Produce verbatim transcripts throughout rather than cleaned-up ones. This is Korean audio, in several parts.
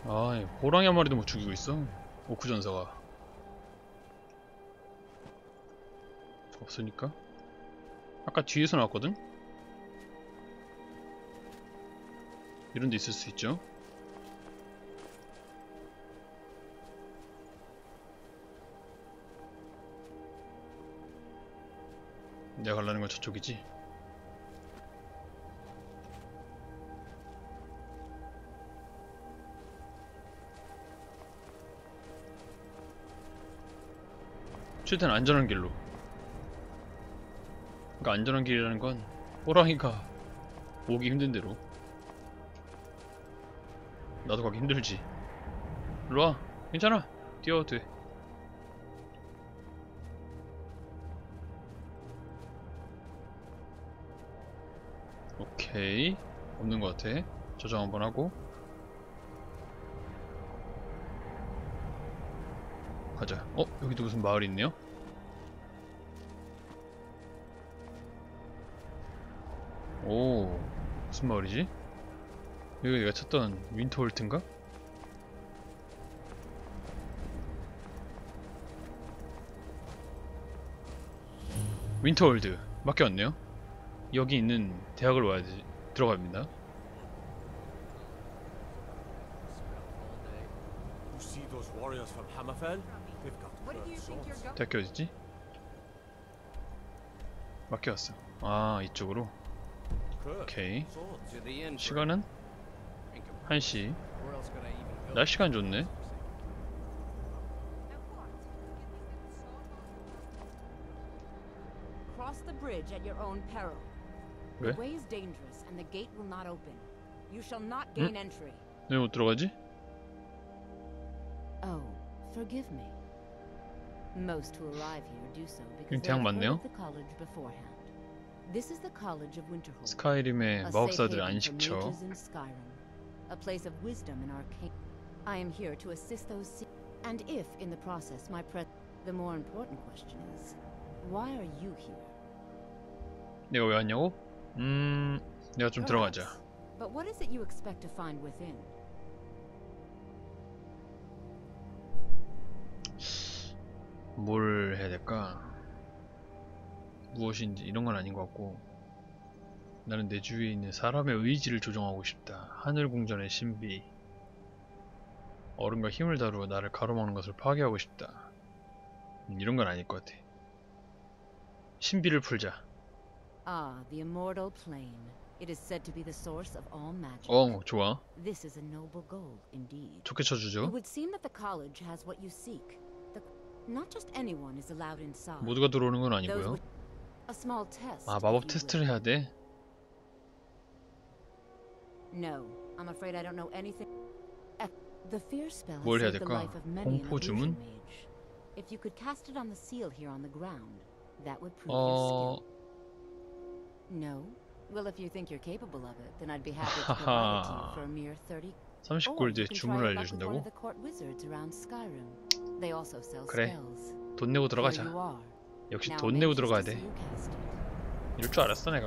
아, 호랑이 한 마리도 못 죽이고 있어. 오크 전사가 없으니까. 아까 뒤에서 나왔거든? 이런 데 있을 수 있죠. 내가 가려는 건 저쪽이지. 최대한 안전한 길로. 그러니까 안전한 길이라는 건 호랑이가 오기 힘든 대로. 나도 가기 힘들지. 일로와. 괜찮아. 뛰어도 돼. 오케이. 없는 것 같아. 저장 한번 하고 가자. 어? 여기도 무슨 마을이 있네요? 오, 무슨 마을이지? 여기 내가 찾던 윈터홀트인가? 윈터월드 맞게 왔네요. 여기 있는 대학을 와야지 들어갑니다. 대학교 어디지? 맞게 왔어. 아, 이쪽으로. 오케이. 시간은 한 시. 날씨가 안 좋네. Cross the bridge at your own peril. 왜? The way is dangerous and the gate will not open. You shall not gain entry. 왜 못 들어가지? Oh, forgive me. Most who arrive here do so because 여기 they 대학 have heard 맞네요. of the college beforehand. This is the College of Winterhold. 스카이림의 A safe 마법사들 haven for 안식처. mages in Skyrim. A place of wisdom and arcane. I am here to assist those se- and if in the process my pre the more important question is, why are you here? 내가 왜 왔냐고? 음... 내가 좀 들어가자. Perhaps. But what is it you expect to find within? 뭘 해야 될까? 무엇인지 이런 건 아닌 것 같고, 나는 내 주위에 있는 사람의 의지를 조종하고 싶다. 하늘 궁전의 신비. 얼음과 힘을 다루어 나를 가로막는 것을 파괴하고 싶다. 음, 이런 건 아닐 것 같아. 신비를 풀자. Ah, the immortal plane. It is said to be the source of all magic. 어, 좋아. This is a noble goal indeed. 좋게 It 쳐주죠. would seem that the college has what you seek. The, not just anyone is allowed inside. 모두가 들어오는 건 Those 아니고요. with a small test. 아, if 마법 you 테스트를 will. 해야 돼? No, I'm afraid I don't know anything. Eh, The fear spell has 뭘 해야 saved the 될까? life of many an 공포 주문? illusion mage. If you could cast it on the seal here on the ground, that would prove 어... your skill. No? Well, if you think you're capable of it, then I'd be happy to provide it to you for a mere thirty. 삼십 Or 골드에 you can try 주문을 your luck with one 알려준다고? of the court wizards around Skyrim. They also sell 그래. spells. 돈 내고 Here 들어가자. you are. 역시 Now 돈 I'm 내고 anxious 들어가야 to see 돼. you cast it. 이럴 줄 알았어 내가.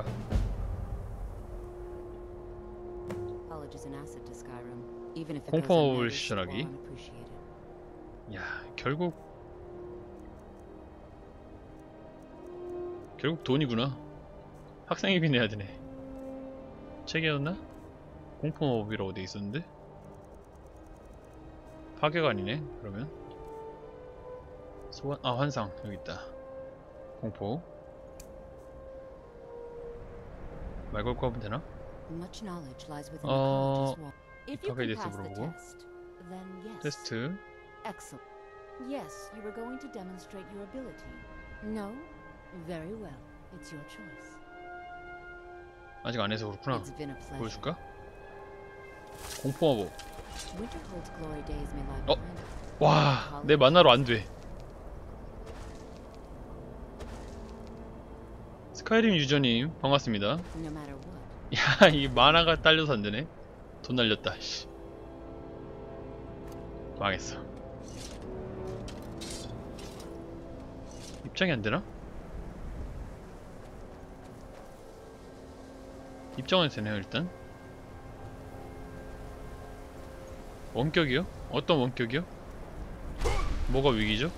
College is an asset to Skyrim, even if it goes 공포마법을 unnoticed or 시전하기. unappreciated. 야, 결국 결국 돈이구나. 학생회비 내야 되네. 책이었나? 공포마법이라고 돼 있었는데? 파괴가 아니네. 그러면 소환, 아 환상 여기 있다. 공포 말 걸고 하면 되나? Much knowledge lies within 어, the college's wall. If you 파괴에 can 대해서 pass the 물어보고. test, then yes. 테스트. Excellent. Yes, you were going to demonstrate your ability. No? Very well. It's your choice. 아직 안 해서 그렇구나. It's been a pleasure. 보여줄까? 공포마법. Winterhold's glory days may lie 어? behind us. 와, 내 만화로 안 돼. 스카이림 유저님 반갑습니다. No matter what. 야, 이 만화가 딸려서 안 되네. 돈 날렸다. 씨. 망했어. 입장이 안 되나? 입장은 되네요 일단. 원격이요? 어떤 원격이요? 뭐가 위기죠?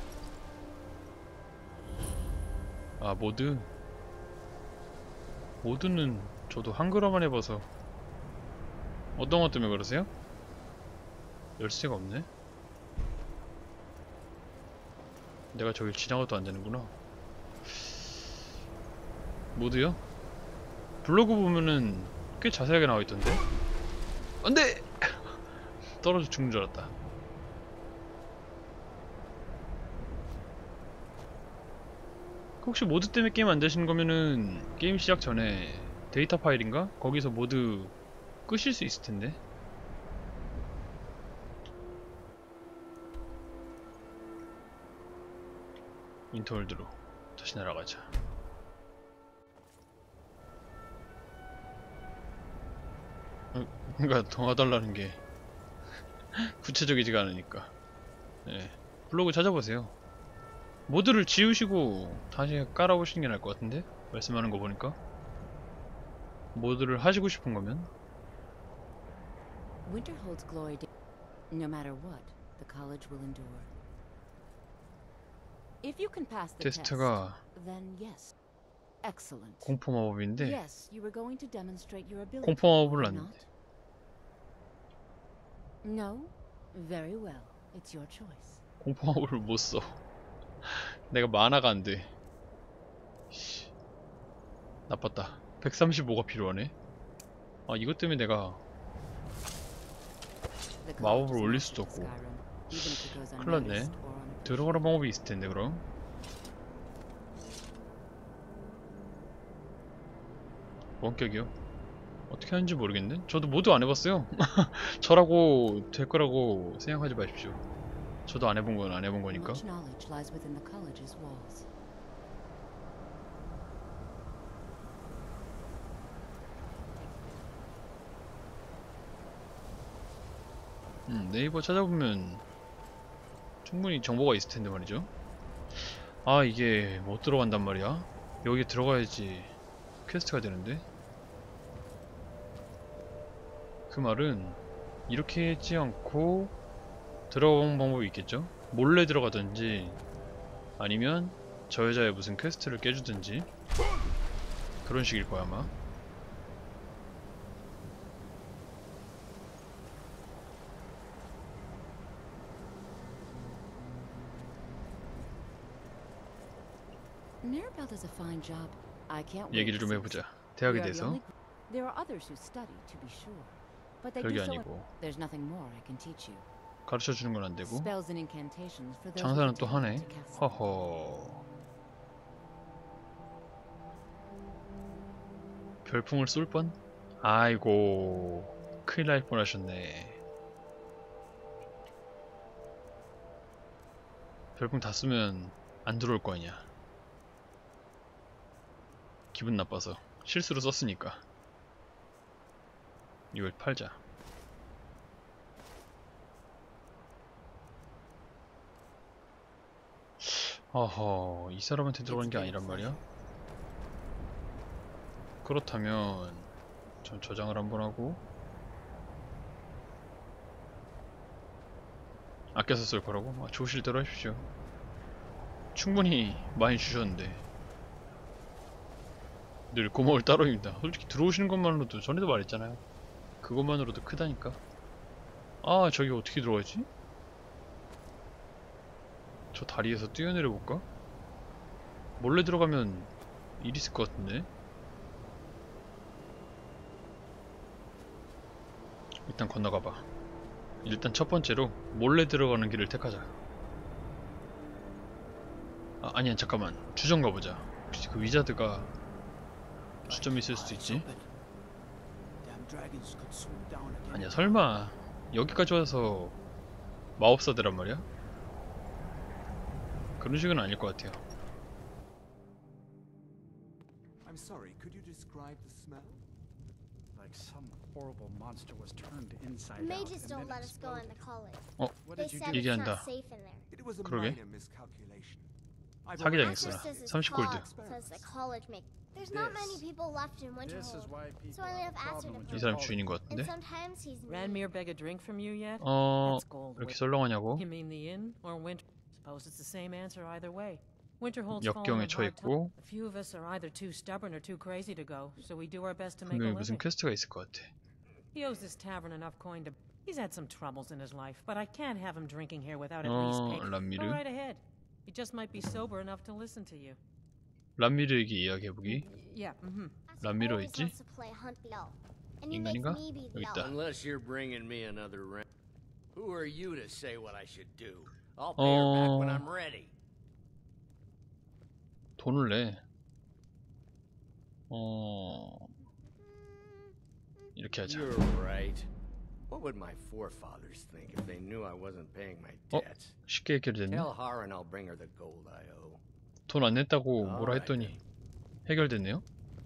아 모드. 모드는 저도 한글화만 해봐서. 어떤 것 때문에 그러세요? 열쇠가 없네? 내가 저길 지나가도 안되는구나. 모드요? 블로그 보면은 꽤 자세하게 나와있던데? 안돼! 떨어져 죽는 줄 알았다. 혹시 모드 때문에 게임 안 되시는 거면은 게임 시작 전에 데이터 파일인가? 거기서 모드 끄실 수 있을 텐데. 인터월드로 다시 날아가자. 어, 뭔가 도와달라는 게 구체적이지가 않으니까. 네. 블로그 찾아보세요. 모드를 지우시고 다시 깔아보시는 게 나을 것 같은데? 말씀하는 거 보니까. 모드를 하시고 싶은 거면. Winter holds glory. No matter what, the college will endure. If you can pass the test, 테스트가 then yes. Excellent. 공포 마법인데 Yes, you were going to demonstrate your ability. 공포 마법을 or 놨는데. not? No? Very well. It's your choice. 공포 마법을 못 써. 내가 만화가 안 돼. 씨. 나빴다. 백삼십오가 필요하네. 아, 이것 때문에 내가 The college 마법을 is 올릴 not 수도 just 없고. Skyrim, even if it goes 큰일 났네. unnoticed or unappreciated. 들어가는 방법이 있을 텐데, 그럼. 원격이요? 어떻게 하는지 모르겠네? 저도 모두 안 해봤어요. 저라고 될 거라고 생각하지 마십시오. 저도 안 해본 건 안 해본 거니까. Much knowledge lies within the college's walls. 음, 네이버 찾아보면 충분히 정보가 있을 텐데 말이죠. 아, 이게 못 들어간단 말이야. 여기 들어가야지 퀘스트가 되는데. 그 말은 이렇게 했지 않고 들어가는 방법이 있겠죠? 몰래 들어가든지 아니면 저 여자의 무슨 퀘스트를 깨주든지 그런 식일 거야 아마. Mirabelle does a fine job. I can't wait 얘기를 to 좀 see 해보자. this. 대학에 We are the 대해서. only- There are others who study, to be sure, but they do 별게 so. 아니고 There's nothing more I can teach you. 가르쳐 주는 건 안 되고. Spells and incantations for those 장사는 with 또 the talent 하네. to cast them. 허허. 별풍을 쏠 뻔? 아이고, 큰일 날 뻔하셨네. 별풍 다 쓰면 안 들어올 거 아니야. 기분 나빠서 실수로 썼으니까. 이걸 팔자. 어허, 이 사람한테 들어가는 게 아니란 말이야? 그렇다면 전 저장을 한번 하고 아껴서 쓸 거라고? 아, 좋으실 대로 하십시오. 충분히 많이 주셨는데 늘 고마울 따름입니다. 솔직히 들어오시는 것만으로도 전에도 말했잖아요. 그것만으로도 크다니까. 아, 저기 어떻게 들어가지? 저 다리에서 뛰어내려 볼까? 몰래 들어가면 일 있을 것 같은데. 일단 건너가봐. 일단 첫 번째로 몰래 들어가는 길을 택하자. 아, 아니야, 잠깐만. 주점 가보자. 혹시 그 위자드가 주점이 있을 수도 있지? 아니야, 설마 여기까지 와서 마법사들란 말이야? 그런 식은 아닐 것 같아요. I'm sorry, could you describe the smell? Like some horrible monster was turned inside out. Mages and don't then let us go in exploded. the college. 어? What They did you said do? it's 얘기한다. not safe in there. It was a 그러게. minor miscalculation. 사기장 있어라. Says his 삼십 골드. pop says the college make. There's not many people left in This is Winterhold, why people so I have have a acid problem with to 이 your 사람 college. 주인인 것 and 같은데? sometimes he's mean. Ranmir beg a drink from you yet? 어... That's gold. 왜 이렇게 Wait, 썰렁하냐고? you mean the inn or Winter? Suppose it's the same answer either way. Winterhold's 역경에 fallen a hard 처했고 time. A few of us are either too stubborn or too crazy to go, so we do our best to make a 분명히 무슨 living. 퀘스트가 있을 것 같아. He owes this tavern enough coin to. He's had some troubles in his life, but I can't have him drinking here without at least 어... paying. Go 람미르? right ahead. He just might be sober enough to listen to you. 람미르에게 이야기해보기. Yeah. Mm-hmm. 람미르 Always 있지? wants to play hunt the elf, and he makes 인간인가? me be 여기 the 있다. elf. Unless you're bringing me another rent. Who are you to say what I should do? I'll pay her back when 어... I'm ready. 돈을 내. 어... 이렇게 하자. You're right. What would my forefathers think if they knew I wasn't paying my 어? debts? 쉽게 해결됐네? Tell Haran I'll bring her the gold I owe. 돈 안 냈다고 뭐라 Alright 했더니 해결됐네요?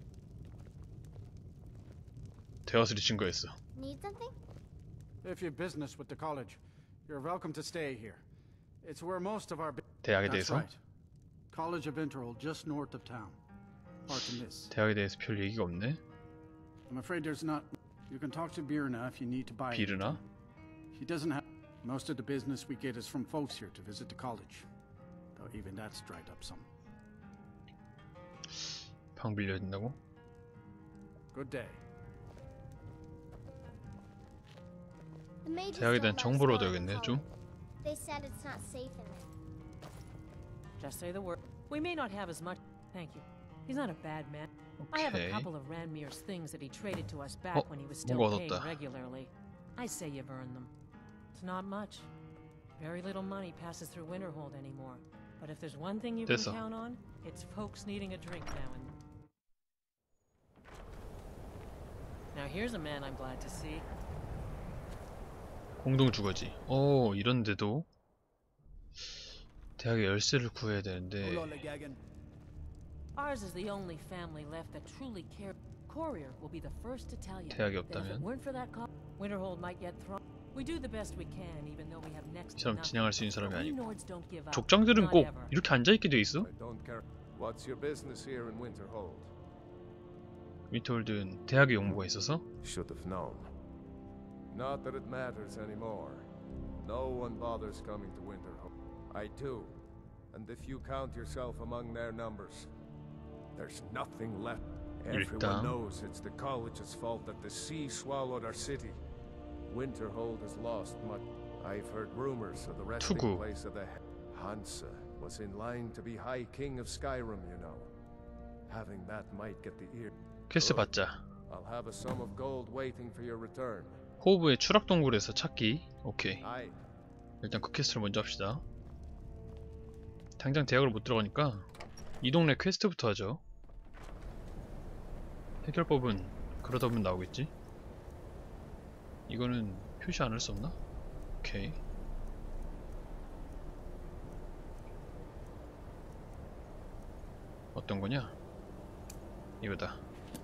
대화술이 증거했어. Need something? If you've business with the college, you're welcome to stay here. It's where most of our. bu- 대학에 That's 대해서? right. College of Winterhold, just north of town. Hard to miss. 대학에 대해서 별 얘기가 없네? I'm afraid there's not. You can talk to Birna if you need to buy. 비르나? anything. He doesn't have. Most of the business we get is from folks here to visit the college. Though even that's dried up some. 방 빌려야 된다고? Good day. The mages 대학에 don't 대한 let us 정보를 go in the 얻어야겠네, 좀. college. They said it's not safe in there. Just say the word. We may not have as much. Thank you. He's not a bad man. I have a 오케이. couple of Ranmir's things that he traded to us back 어, when he was still 뭔가 paying 얻었다. regularly. I say you've earned them. It's not much. Very little money passes through Winterhold anymore. But if there's one thing you 됐어. can count on, it's folks needing a drink now and then. Now here's a man I'm glad to see. 공동 주거지. 어, 이런데도 대학에 열쇠를 구해야 되는데 Ours is the only family left that truly cares. Courier will be the first to tell you 대학이 that if it 없다면? weren't for that call, Winterhold might get thrown. We do the best we can, even though we have next 이 to 사람 nothing. 진행할 수 있는 사람이 But we 아니고 Nords don't give up. 족장들은 Not 꼭 ever. 이렇게 앉아있게 돼 있어? I don't care. What's your business here in Winterhold? 윈터홀드는 대학에 용무가 있어서 Should have known. Not that it matters anymore. No one bothers coming to Winterhold. I do. And if you count yourself among their numbers, there's nothing left. Everyone 일단 knows it's the college's fault that the sea swallowed our city. Winterhold has lost much. I've heard rumors of the resting 투구. place of the Hansa was in line to be High King of Skyrim, you know. Having that might get the ear. 퀘스트 받자. I'll have a sum of gold waiting for your return. 호브의 추락 동굴에서 찾기. 오케이. Aye. 일단 그 퀘스트를 먼저 합시다. 당장 대학으로 못 들어가니까 이 동네 퀘스트부터 하죠. 해결법은 그러다 보면 나오겠지? 이거는 표시 안 할 수 없나? 오케이. 어떤 거냐? 이거다.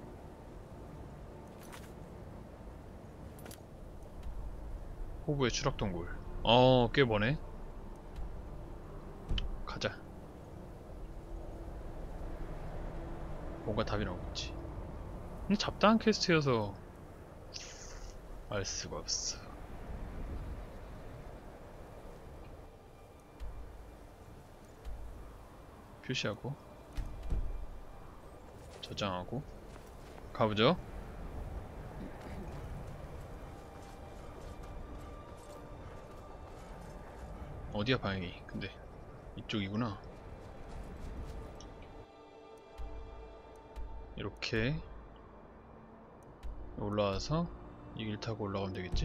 호부의 추락 동굴. 어, 꽤 머네. 가자. 뭔가 답이 나오겠지. 근데 잡다한 퀘스트여서 알 수가 없어. 표시하고 저장하고 가보죠. 어디야 방향이? 근데 이쪽이구나. 이렇게 올라와서 이 길 타고 올라가면 되겠지?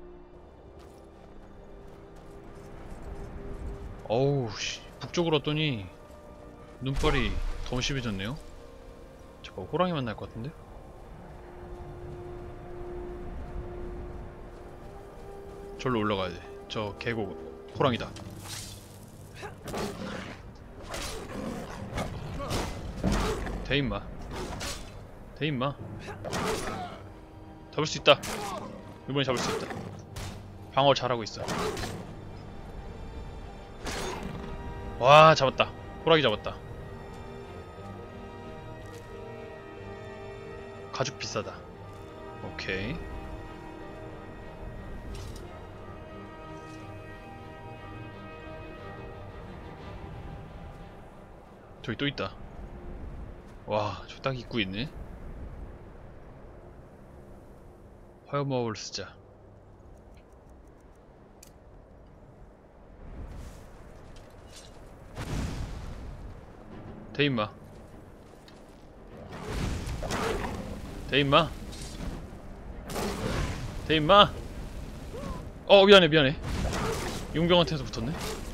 어우 씨, 북쪽으로 왔더니 눈발이 더 심해졌네요. 잠깐 호랑이 만날 것 같은데? 절로 올라가야 돼. 저 계곡 호랑이다. 대 임마. 대 임마. 잡을 수 있다. 이번에 잡을 수 있다. 방어 잘하고 있어. 와, 잡았다. 호랑이 잡았다. 가죽 비싸다. 오케이. 저기 또 있다. 와, 저 딱 입구 있네. 화염마법을 쓰자. 대 임마. 대 임마. 대 임마. 어, 미안해 미안해. 용병한테서 붙었네.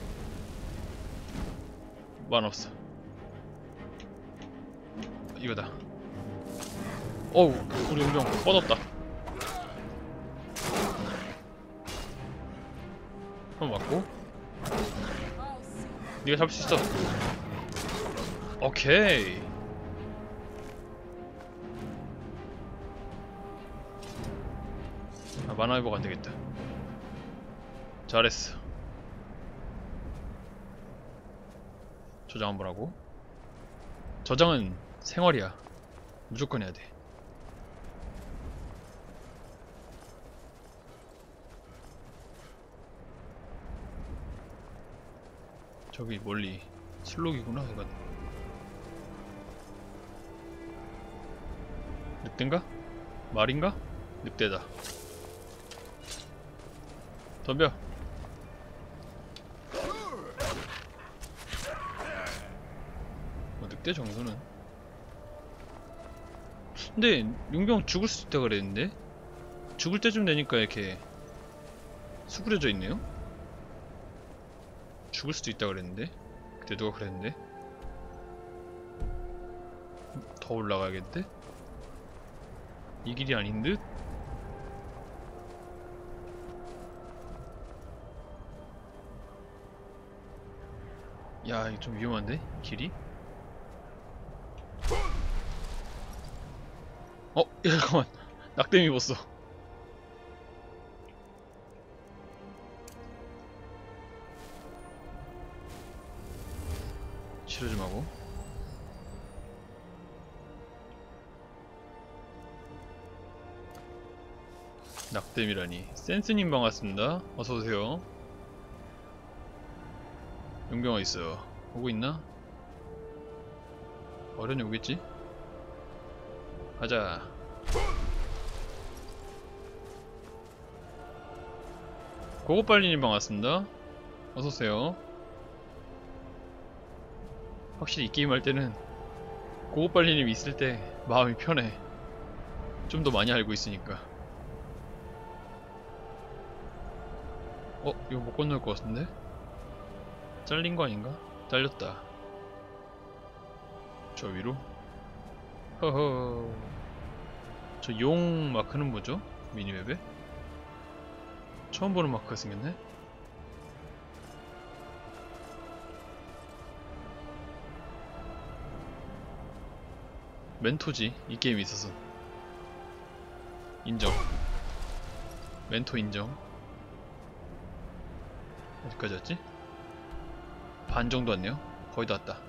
만 없어. 이거다. 어우, 우리 용병 뻗었다. 한번 맞고. 네가 잡을 수 있어. 오케이. 아, 만화 회복 안 되겠다. 잘했어. 저장 한번 하고. 저장은 생활이야. 무조건 해야 돼. 저기 멀리 슬록이구나 이건. 늑대인가? 말인가? 늑대다. 덤벼. 뭐 늑대 정도는. 근데 용병 죽을 수 있다 그랬는데? 죽을 때쯤 되니까 이렇게 수그려져 있네요? 죽을 수도 있다 그랬는데? 그때 누가 그랬는데? 더 올라가야겠는데? 이 길이 아닌 듯? 야, 이거 좀 위험한데? 길이? 어? 야, 잠깐만. 낙뎀 입었어. 치료 좀 하고. 낙뎀이라니. 센스님 반갑습니다. 어서오세요. 용병 어딨어? 오고 있나? 어련히 오겠지? 가자. 고고빨리님 반갑습니다. 어서오세요. 확실히 이 게임 할 때는 고고빨리님 있을 때 마음이 편해. 좀 더 많이 알고 있으니까. 어? 이거 못 건널 것 같은데? 잘린 거 아닌가? 잘렸다. 저 위로? 허허. 저 용 마크는 뭐죠? 미니맵에? 처음 보는 마크가 생겼네? 멘토지, 이 게임에 있어서. 인정. 멘토 인정. 어디까지 왔지? 반 정도 왔네요? 거의 다 왔다.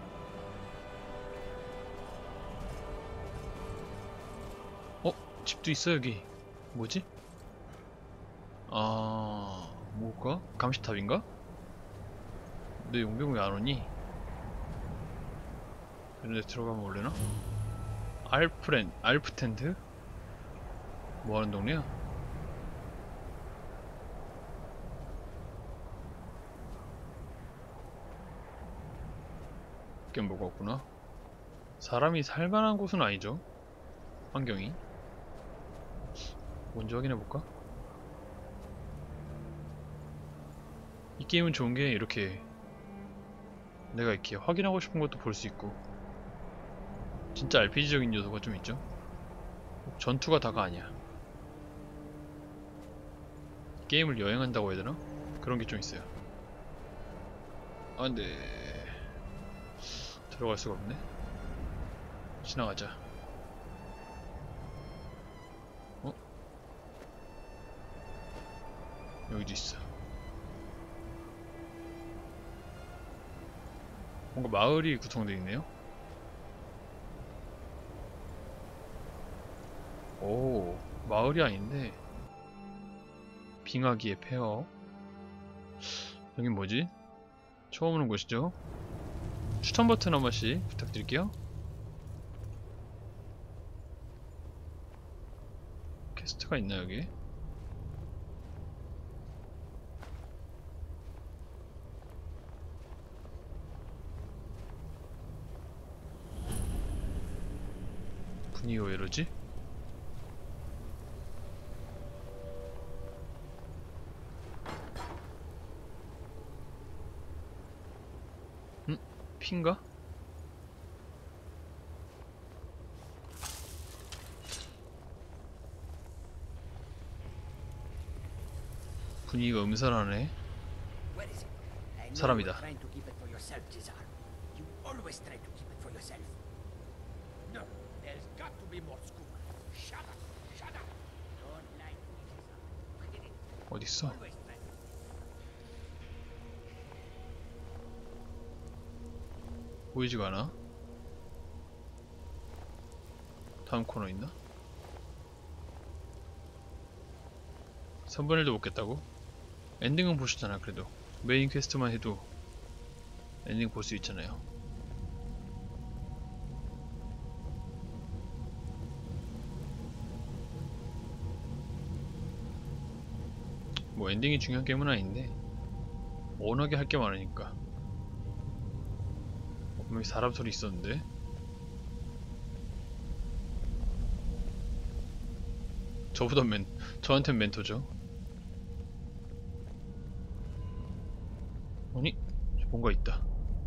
어? 집도 있어 여기. 뭐지? 아... 뭐가? 감시탑인가? 내 용병 왜 안오니? 이런데 들어가면 올래나? 알프렌... 알프텐드? 뭐하는 동네야? 꽤 뭐가 없구나. 사람이 살만한 곳은 아니죠. 환경이. 뭔지 확인해볼까? 이 게임은 좋은게 이렇게 내가 이렇게 확인하고 싶은 것도 볼 수 있고 진짜 알피지적인 요소가 좀 있죠. 전투가 다가 아니야. 게임을 여행한다고 해야 되나? 그런 게 좀 있어요. 아 근데 들어갈 수가 없네. 지나가자. 어? 여기도 있어. 뭔가 마을이 구성되어 있네요. 오, 마을이 아닌데 빙하기의 폐허. 여긴 뭐지? 처음 오는 곳이죠? 추천 버튼 한 번씩 부탁드릴게요. 퀘스트가 있나 여기? 분위기가 왜 이러지? 음? 핀가? 분위기가 음산하네. Where is it? I know 사람이다. you were trying to keep it for yourself, Cesar. You always try to keep it for yourself. No, there's got to be more scoop. Shut up, shut up. Don't lie to me, Cesar. 어딨어? Always try. 보이지가 않아. 다음 코너 있나? 삼분의 일도 못 깼다고? 엔딩은 보셨잖아. 그래도 메인 퀘스트만 해도 엔딩 볼 수 있잖아요. 뭐 엔딩이 중요한 게임은 아닌데 워낙에 할 게 많으니까. 분명히 사람 소리 있었는데. 저보다 멘, 저한텐 멘토죠. 아니, 뭔가 있다.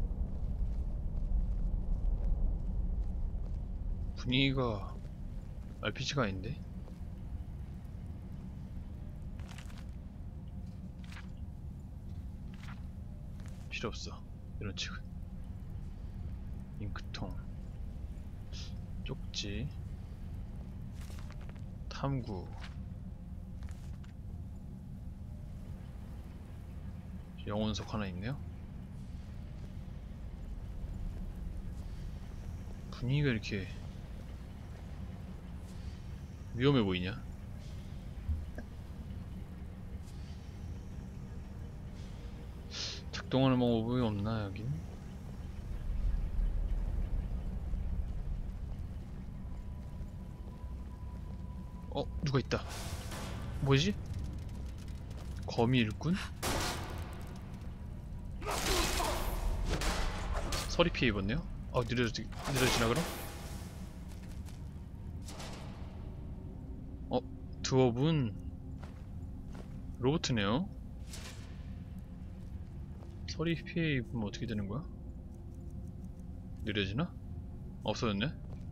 분위기가 알피지가 아닌데? 필요 없어. 이런 책은. 잉크통, 쪽지, 탐구. 영혼석 하나 있네요. 분위기가 이렇게 위험해 보이냐? 작동하는 방법이 없나 여긴? 어? 누가 있다. 뭐지? 거미 일꾼? 서리 피해 입었네요? 어, 느려지, 느려지나 그럼? 어? 드워브는 로봇이네요? 서리 피해 입으면 어떻게 되는 거야? 느려지나? 없어졌네?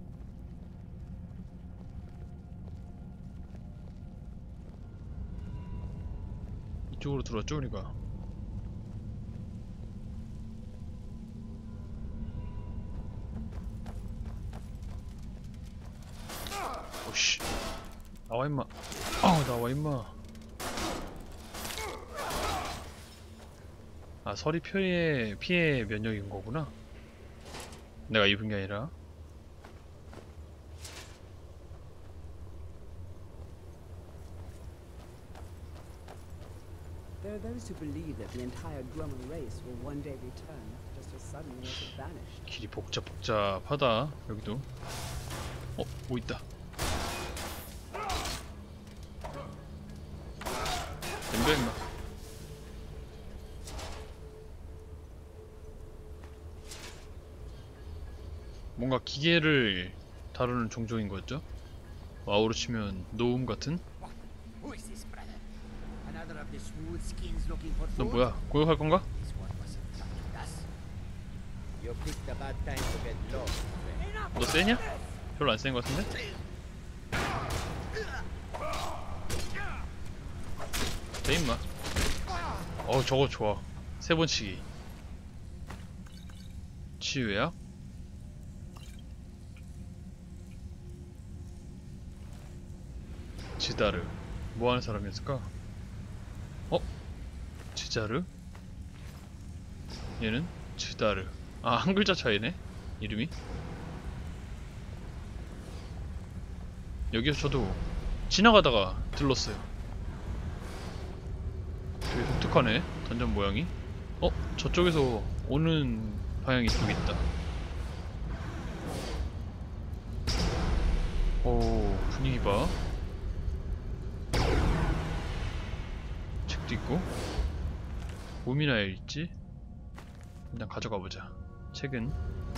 이쪽으로 들어왔죠 우리가? 오씨, 나와 임마. 아, 나와 임마. 아, 서리 피해 피해 면역인 거구나. 내가 입은 게 아니라. There are those who believe that the entire Grumman race will one day return, just as suddenly as it vanished. 길이 복잡 복잡하다. 여기도. 어, 뭐 있다. 덤벼 임마. 뭔가 기계를 다루는 종족인 거였죠? 와우로 치면 노움 같은? Who is this, brother? Another of the smooth skins looking for 넌 food? 뭐야? 고역할 건가? This one wasn't coming us. You picked a bad time to get lost. 너 세냐? 별로 안 센 거 같은데? 돼 임마. 어, 저거 좋아. 세 번 치기. 치유야? 지다르. 뭐 하는 사람이었을까? 어? 지자르? 얘는 지다르. 아, 한 글자 차이네 이름이. 여기서 저도 지나가다가 들렀어요. 되게 독특하네 던전 모양이. 어? 저쪽에서 오는 방향이 이쪽에 있다. 오, 분위기 봐. 책도 있고. 몸이나 읽지? 일단 가져가 보자. 책은.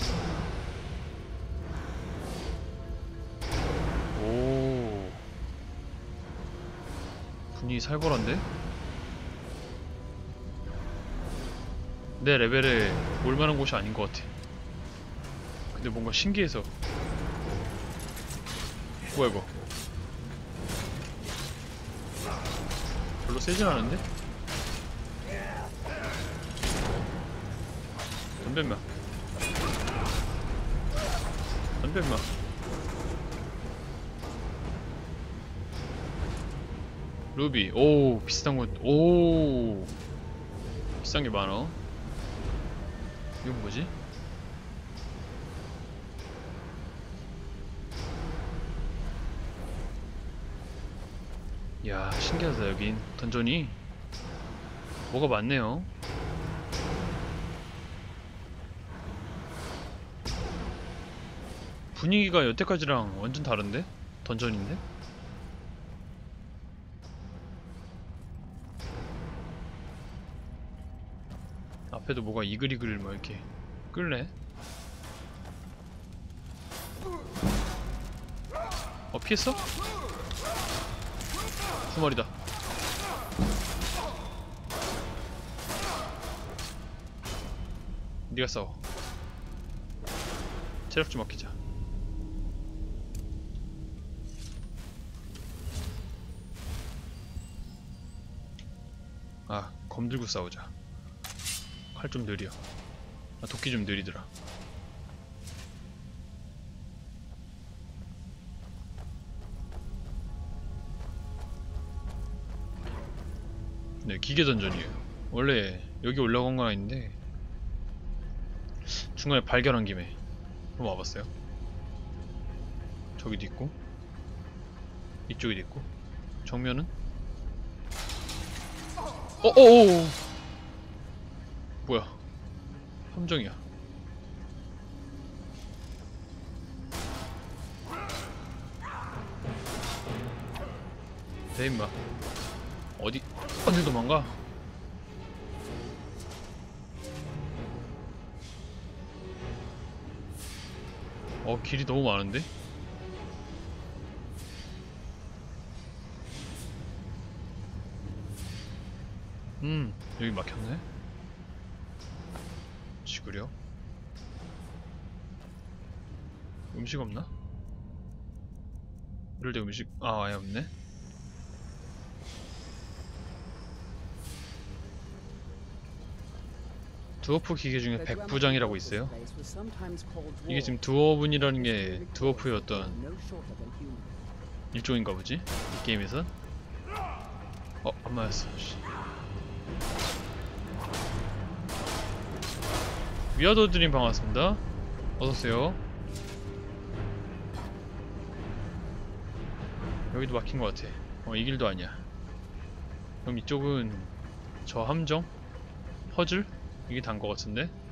오, 분위기 살벌한데? 내 레벨에 올만한 곳이 아닌 것 같아. 근데 뭔가 신기해서. 뭐야 이거? 별로 세진 않은데? 덤벼 임마. 덤벼 임마. 루비. 오, 비슷한 거. 오, 비싼 게 많어. 이건 뭐지? 이야, 신기하다. 여긴 던전이 뭐가 많네요. 분위기가 여태까지랑 완전 다른데? 던전인데? 앞에도 뭐가 이글이글 뭐 이렇게 끌네? 어, 피했어? 두 마리다. 네가 싸워. 체력 좀 아끼자. 아, 검 들고 싸우자. 칼 좀 느려. 아, 도끼 좀 느리더라. 네, 기계 던전이에요. 원래 여기 올라간 건 아닌데 중간에 발견한 김에 한번 와봤어요. 저기도 있고 이쪽에도 있고. 정면은? 어어어! 뭐야? 함정이야. 돼 임마. 어디 어디 도망가? 어, 길이 너무 많은데? 음, 여기 막혔네. 지구력. 음식 없나? 이럴 때 음식, 아, 아예 없네. 드워프 기계 중에 백부장이라고 있어요. 이게 지금 드워분이라는 게 드워프의 어떤 일종인가 보지? 이 게임에선? 어, 안 맞았어. 위아더드림 반갑습니다. 어서오세요. 여기도 막힌 것 같아. 어, 이 길도 아니야. 그럼 이쪽은 저 함정? 퍼즐? 이게 단 것 같은데?